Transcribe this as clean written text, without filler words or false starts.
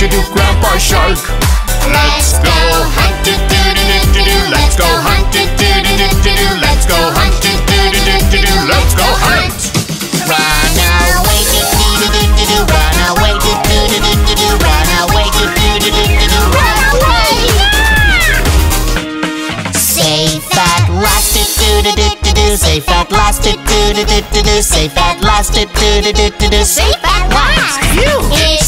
do Grandpa Shark. Let's go hunt do do do do do. Let's go hunt do do do do do. Let's go hunt do do do do do. Let's go hunt. Run away do do do do do. Run away do do do do do. Run away do do do do do. Run away. Safe at last do do do do do. Safe at last do do do do do. Safe at last do do do do do. Safe at last. Phew.